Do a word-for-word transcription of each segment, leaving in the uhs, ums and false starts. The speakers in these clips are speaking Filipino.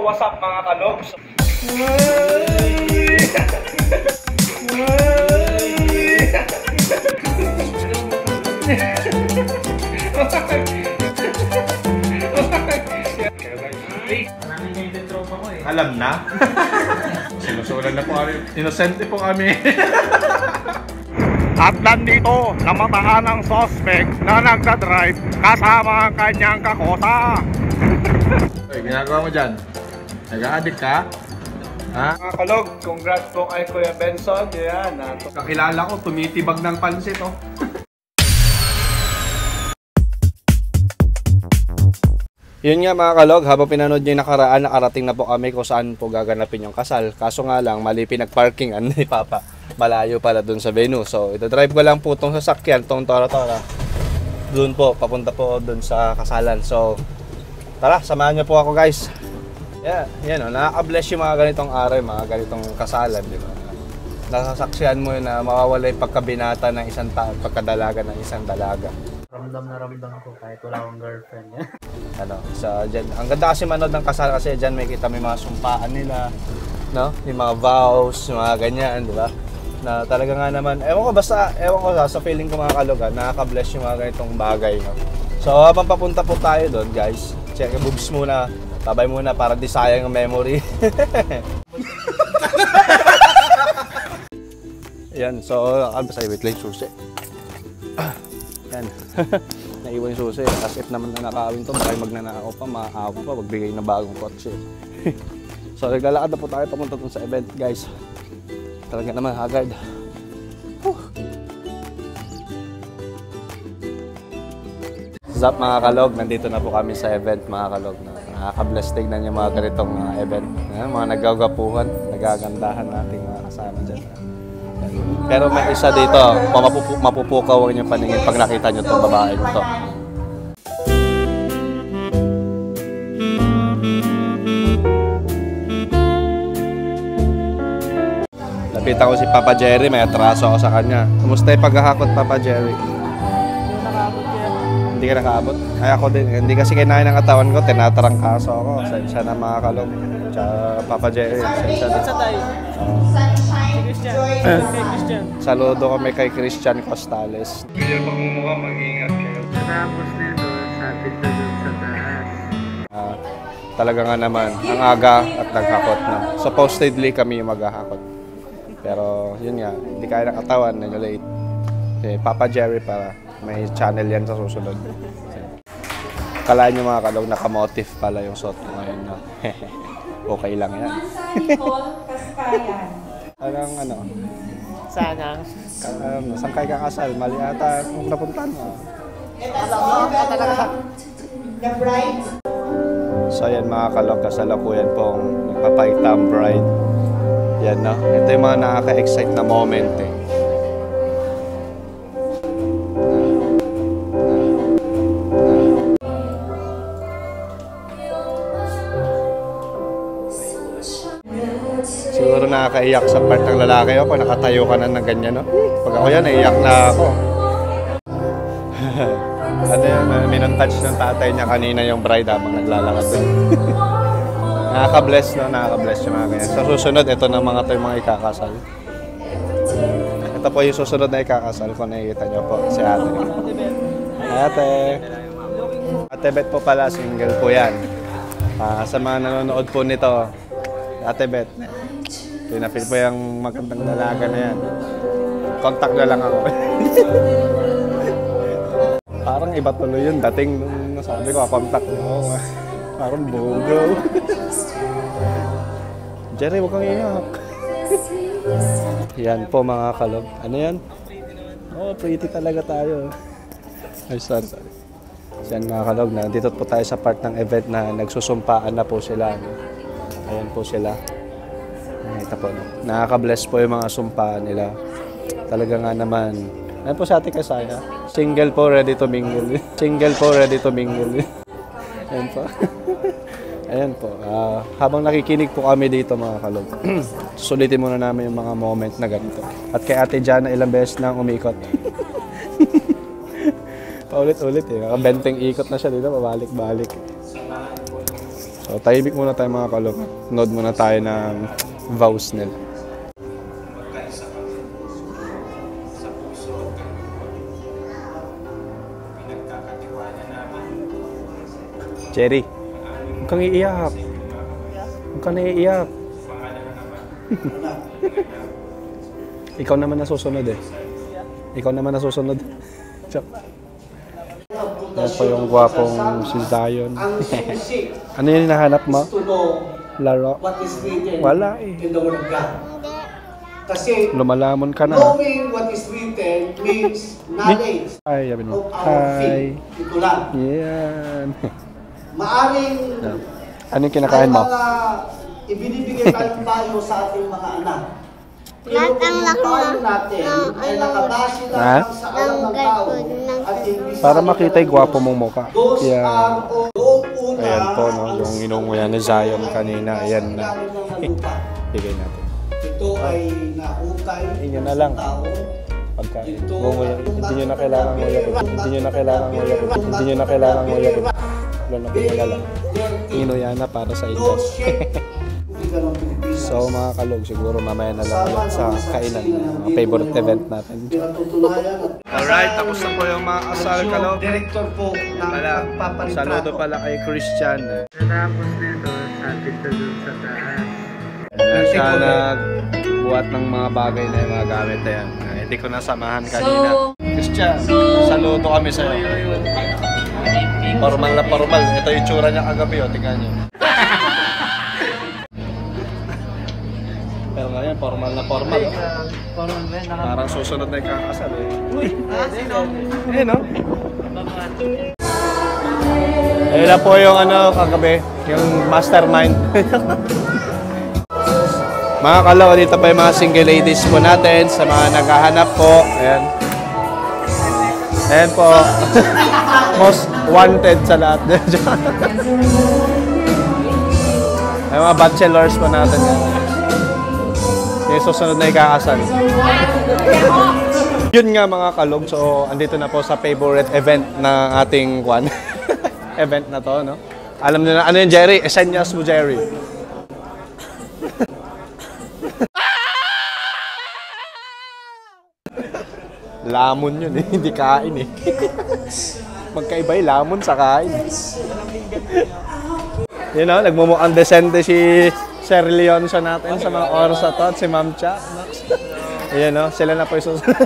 What's up mga kalog? Alam na? Sinusulan na po kami. Inosente po kami. At nandito, namataan ng suspect na nagdadrive kasama ang kanyang kakosa. Ay, ginagawa mo dyan? Nag-a-addict ka? Ha? Mga kalog, congrats po kay Kuya Benson. Yan, nato. Kakilala ko, tumitibag ng pansit, oh. Yun nga mga kalog, habang pinanood nyo yung nakaraan, nakarating na po kami kung saan po gaganapin yung kasal. Kaso nga lang, mali pinag-parkingan ni Papa. Malayo pala dun sa venue. So, ito drive ko lang po itong sasakyan, itong Tora-Tora. Dun po, papunta po dun sa kasalan. So, tara, samahan nyo po ako guys. Yeah, yan o, nakaka-bless yung mga ganitong araw, mga ganitong kasalan, di ba? Nasasaksihan mo yun na mawawala yung pagkabinata ng isang tao, pagkadalaga ng isang dalaga. Ramdam na ramdam ko kahit wala akong girlfriend. Ano, sa dyan, ang ganda kasi manood ng kasal kasi dyan may kita may mga sumpaan nila, no? Yung mga vows, yung mga ganyan, di ba? Na talaga nga naman, ewan ko basta, ewan ko sa feeling ko mga kalugan, nakaka-bless yung mga ganitong bagay, no? So habang papunta po tayo doon guys, check yung boobs muna, tabay muna para di sayang ang memory. Yan, so, ano ba sa'yo, wait lang, susi. Yan. Naiwan yung susi. As if naman na nakawin to, baka magnanakaw pa, maaaw pa, magbigay ng bagong kotse. So, naglalakad na po tayo pamunta dun sa event, guys. Talaga naman, hagard. Whew. What's up mga kalog? Nandito na po kami sa event, mga kalog. Nakaka-bless tignan yung mga ganitong uh, event. Yan, mga nagagapuhan, nagagandahan nating mga kasama dyan. Pero may isa dito, mapupu mapupukaw ang inyong paningin pag nakita nyo itong babae ito. Lapitan ko si Papa Jerry, may atraso ako sa kanya. Kumusta yung paghahakot, Papa Jerry? Hindi ka nakaabot? Ay ako din, hindi kasi kinain ng katawan ko, tinatarangkaso ako. Sensya na mga kalog. Tsaka Papa Jerry, sensya na. Uh, Saludo kami kay Christian Costales. Hindi pa kumuha, mag-ingat kayo. Tapos nito, sabi ko dun sa taas. Uh, talaga nga naman, ang aga at naghakot na. Supposedly kami yung maghahakot. Pero yun nga, hindi kaya ng katawan, nag-late. Eh, Papa Jerry para may channel yan sa susunod. Kalaan nyo mga kalog, nakamotif pala yung suot ko ngayon. No? Okay lang yan. Parang ano? Sana. Um, saan kayo kakasal? Mali ata kung napuntan mo. So yan mga kalog, kasalukuyan pong nagpapakita ang bride. Yan no? Ito yung mga nakaka-excite na moment eh. Siguro nakakaiyak sa part ng lalaki ako, nakatayo ka na ng ganyan, no? Pag ako yan, naiyak na ako. Ano yun, minun-touch ng tatay niya kanina yung bride habang naglalakad doon. Nakaka-bless, no? Nakaka-bless yung mga ganyan. Sa susunod, ito na mga ito yung mga ikakasal. Ito po yung susunod na ikakasal kung nakikita niyo po, si ate. Ate! Ate Bet po pala, single po yan. Uh, sa mga nanonood po nito, Ate Bet, pinafeel po yung magandang dalaga na yan. Contact na lang ako. Parang iba tuloy yun. Dating nung sabi ko, contact mo. Parang bogo. Jerry, huwag kang iyak. Yan po mga kalog. Ano yan? Oh, pretty talaga tayo. Ay, sorry, sorry. Yan mga kalog, nandito po tayo sa part ng event na nagsusumpaan na po sila. Ayan po sila. Ito po. Nakaka-bless po yung mga sumpaan nila. Talaga nga naman. Ayan po sa ating kasaya. Single po, ready to mingle. Single po, ready to mingle. Ayan po. Ayan po. Uh, habang nakikinig po kami dito mga kalog, susulitin muna namin yung mga moment na ganito. At kay Ate Jana, ilang beses nang umikot. Paulit-ulit eh. Benteng ikot na siya dito, pabalik-balik. So, tahimik muna tayo mga kalog. Nod muna tayo ng vows nila. Jerry, huwag kang iiyak. Huwag kang naiiyak. Ikaw naman nasusunod eh. Ikaw naman nasusunod. Yan po yung gwapong si Zion. Ano yung hinahanap mo? Laro? Wala eh. Kasi Lumalamon ka na. knowing what is written means knowledge Hi, yabi mo. of our Hi. faith. Ito lang. Yan. Maaring Ano yung kinakain mo? mga ibinibigay tayong tayo sa ating mga anak. Pero kung yung tayo natin ay nakabase Ha? lang sa alam ng tao at hindi sa Para makita yung gwapo mong mukha. those Yan. are all doon una Ayan po, no? ang Yung inunguya ni Zion kanina. Ayan na. ilalim ng lupa. Bigay natin. Ito ay nahukay Inyo na lang. ng tao. Pagkain. Ngunguya. Hindi nyo na kailangan nguya. Hindi nyo na kailangan nguya. Hindi nyo na kailangan nguya. Wala na kung wala lang. Inuya na para sa inyo. Those shape hindi ganun Pilipinas. So mga kalog, siguro mamaya na lang ulit sa kainan. Mga favorite event natin. Pinatutunayan at Alright, tapos na po yung mga asal kalog. Director po ng Pala, pagpapalitrato. saludo pala kay Christian. Natapos nito, sabi ko dun sa taas. Yan siya nagbuhat ng mga bagay na yung mga gamit na yan. Ah, Hindi ko nasamahan kanina. Christian, saludo kami sa'yo. Formal na formal. Ito yung tsura niya kagabi, o. Tingnan niyo. Pero ngayon, formal na formal. Oh. Parang ba, naka... Parang susunod na yung kakasal eh. Uy! Eh, no? Ayun na po yung ano kagabi, yung mastermind. Mga kalaw, dito pa yung mga single ladies po natin sa mga naghahanap po. Ayan. Ayan po. Most wanted sa lahat. Ay mga bachelors po natin. Yung susunod na ikakasal. Yun nga mga kalog. So, andito na po sa favorite event ng ating kwan. Event na to, no? Alam niyo na, ano yung Jerry? Esenyas mo, Jerry. Lamon yun eh, hindi kain eh. Magkaiba yung lamon sa kain. You know, nagmumukhang desente si Sir Leoncio natin sa mga oras na to at si Ma'am Cha. Ayan no, sila na po yung susunod.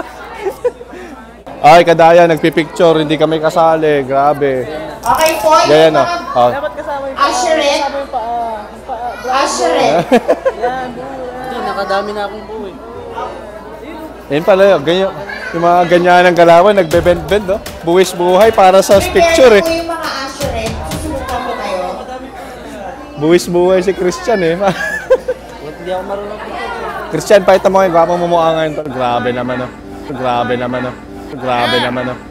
Ay, kadaya, nagpipicture, hindi kami kasali. Grabe. Okay po, Ganyan yung no. mga Oh. usherette. Usherette. Hindi, nakadami na akong buhay. Ayun pala yun, ganyan. Yung mga ganyan ng galawan, nagbe-bend-bend, no? Buwis buhay para sa picture, eh. Prepare po yung mga usherette. Susubukan po kayo. Buwis buhay si Christian, eh. Hindi ako marunong picture. Christian, pakita mo yung gwapong mumukha ngayon. To. Grabe naman, no? Grabe naman, no? Grabe naman, no?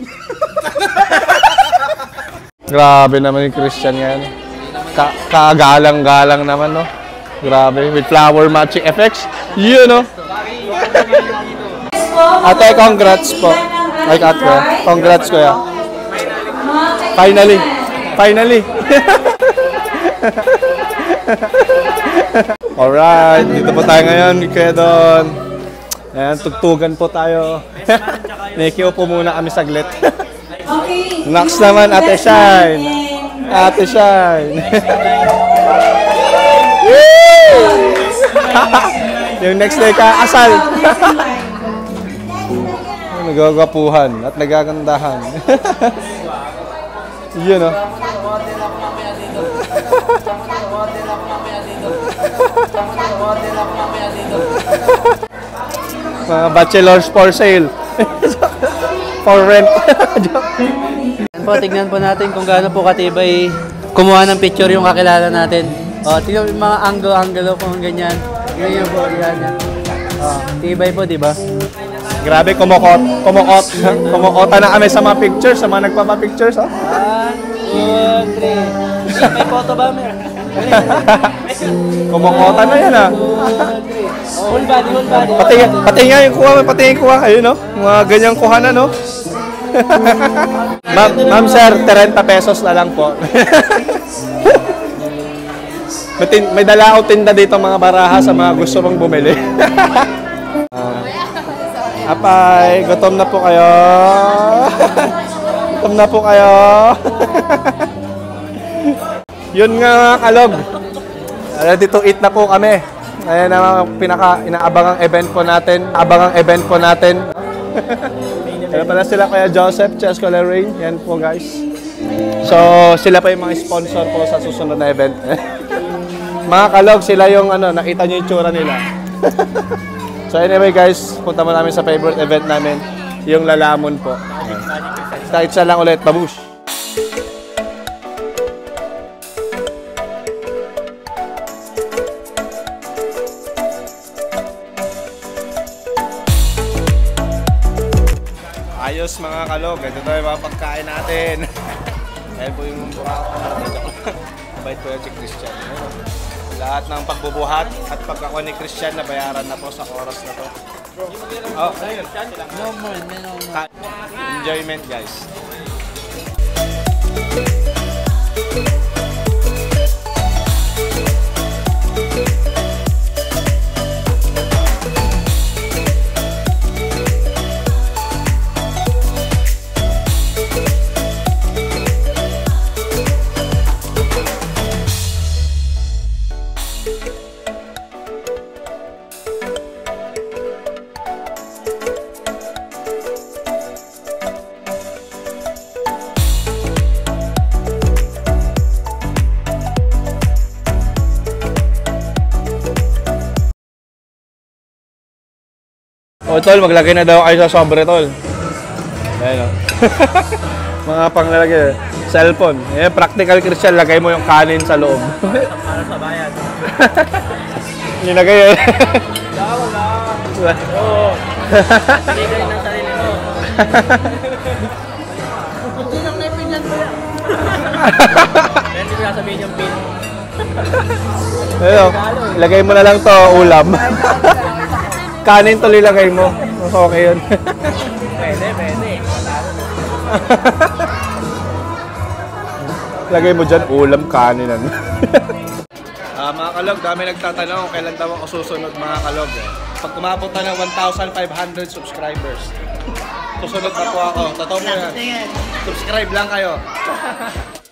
Grabe naman yung Christian ngayon. Ka kagalang-galang naman, no? Grabe, with flower matching effects. Yun, no? Ate, congrats po. Ay, ate, congrats ko ya. Finally. Finally. Alright, dito po tayo ngayon, kaya doon. Ayan, tugtugan po tayo. Nakikiupo muna kami saglit. Okay. Next naman, Ate Shine. Ate Shine. Yung next day ka, asal. Nagagapuhan at nagagandahan. Yun, no? Mga bachelors for sale. For rent. Yan po, tignan po natin kung gaano po katibay kumuha ng picture yung kakilala natin. O, tignan yung mga angle-angle po, ganyan. Ganyan po, yan. O, tibay po, di ba? Grabe, kumukot. Kumukot. Kumukota na kami sa mga pictures, sa mga nagpapapictures. Oh. One, two, three. May photo ba, Mer? Kumukota na yan, ah. Whole body, whole body. Pati, pati nga yung kuha, pati yung kuha. Ayun, no? Mga ganyang kuha na, no? Ma'am, ma'am sir, thirty pesos na lang po. may, tin- may dala ako tinda dito mga baraha sa mga gusto mong bumili. uh, apay, gutom na po kayo. Gutom na po kayo. Yun nga kalog. Ready to eat na po kami. Ayan ang pinaka inaabangang event po natin. Abangang event po natin. Kaya pala sila kaya Joseph, Chesco Lorraine. Yan po guys. So sila pa yung mga sponsor po sa susunod na event. Mga kalog, sila yung ano, nakita nyo yung tsura nila. So anyway guys, punta mo namin sa favorite event namin. Yung Lalamon po. Kahit isa lang ulit, babush! Ayos mga kalog, ito tayo mga pagkain natin. Ayan po yung burako natin. Mabait po yan si Christian. Lahat ng pagbubuhat at pagkako ni Christian na bayaran na po sa oras na to. Oh, ano yun? No more, no more. Enjoyment guys. O tol, maglagay na daw kayo sa sobre tol. Ayan o. Mga panglalagay. Cellphone. Eh, practical Christian, lagay mo yung kanin sa loob. Para sa bayan. Nilagay yun. Wala. Oo. Pinigay ng sarili mo. Hindi lang naipinyan mo yan. Pero hindi ko sasabihin yung pin. Ayan o. Lagay mo na lang to, ulam. Kanin tuloy lagay mo. Mas okay yun. Pwede, pwede. Lagay mo dyan, ulam, kanin. Ano. uh, mga kalog, dami nagtatanong kung kailan daw ako susunod mga kalog. Eh. Pag umabot na ng one thousand five hundred subscribers, susunod na po ako. Totoo mo yan. Subscribe lang kayo.